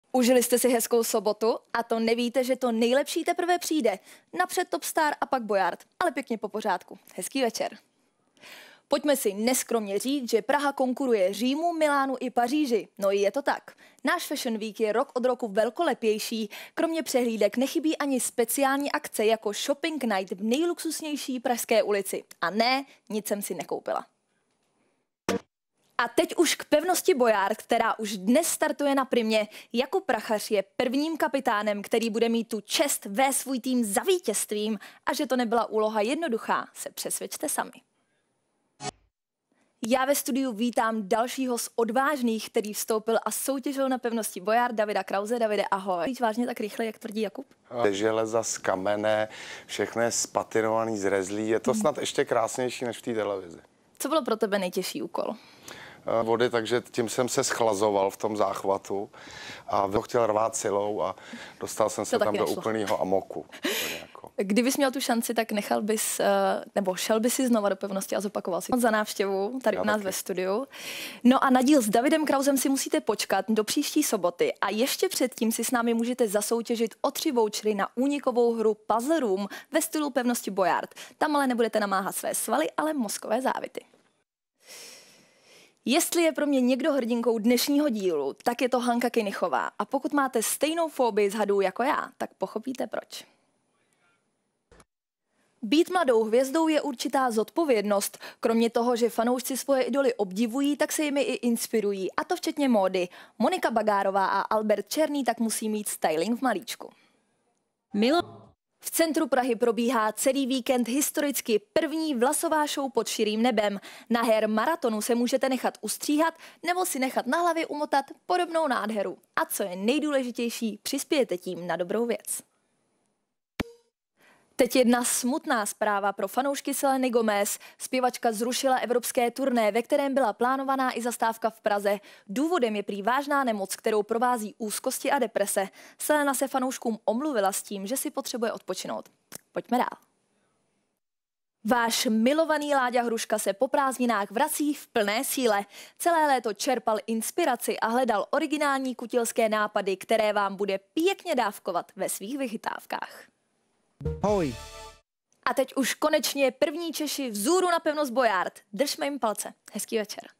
Užili jste si hezkou sobotu a to nevíte, že to nejlepší teprve přijde. Napřed Topstar a pak Boyard, ale pěkně po pořádku. Hezký večer. Pojďme si neskromně říct, že Praha konkuruje Římu, Milánu i Paříži. No je to tak. Náš Fashion Week je rok od roku velkolepější. Kromě přehlídek nechybí ani speciální akce jako Shopping Night v nejluxusnější pražské ulici. A ne, nic jsem si nekoupila. A teď už k pevnosti Boyard, která už dnes startuje na primě. Jakub Prachař je prvním kapitánem, který bude mít tu čest vést svůj tým za vítězstvím. A že to nebyla úloha jednoduchá, se přesvědčte sami. Já ve studiu vítám dalšího z odvážných, který vstoupil a soutěžil na pevnosti Boyard, Davida Krause. Davide, ahoj. Víš vážně tak rychle, jak tvrdí Jakub? Železa z kamene, všechno je spatinovaný, zrezlý. Je to snad ještě krásnější než v té televizi. Co bylo pro tebe nejtěžší úkol? Vody, takže tím jsem se schlazoval v tom záchvatu a to chtěl rvát silou a dostal jsem se tam do úplného amoku. Kdybys měl tu šanci, tak nechal bys, nebo šel bys si znova do pevnosti a zopakoval si za návštěvu tady u nás ve studiu. No a na díl s Davidem Krausem si musíte počkat do příští soboty a ještě předtím si s námi můžete zasoutěžit o 3 vouchery na únikovou hru Puzzle Room ve stylu pevnosti Boyard. Tam ale nebudete namáhat své svaly, ale mozkové závity. Jestli je pro mě někdo hrdinkou dnešního dílu, tak je to Hanka Kinichová. A pokud máte stejnou fobii z hadů jako já, tak pochopíte proč. Být mladou hvězdou je určitá zodpovědnost. Kromě toho, že fanoušci svoje idoly obdivují, tak se jimi i inspirují. A to včetně módy. Monika Bagárová a Albert Černý tak musí mít styling v malíčku. V centru Prahy probíhá celý víkend historicky první vlasová show pod širým nebem. Na hair maratonu se můžete nechat ustříhat nebo si nechat na hlavě umotat podobnou nádheru. A co je nejdůležitější, přispějete tím na dobrou věc. Teď jedna smutná zpráva pro fanoušky Seleny Gomez. Zpěvačka zrušila evropské turné, ve kterém byla plánovaná i zastávka v Praze. Důvodem je prý vážná nemoc, kterou provází úzkosti a deprese. Selena se fanouškům omluvila s tím, že si potřebuje odpočinout. Pojďme dál. Váš milovaný Láďa Hruška se po prázdninách vrací v plné síle. Celé léto čerpal inspiraci a hledal originální kutilské nápady, které vám bude pěkně dávkovat ve svých vychytávkách. Ahoj. A teď už konečně první Češi vzůru na pevnost Boyard. Držme jim palce. Hezký večer.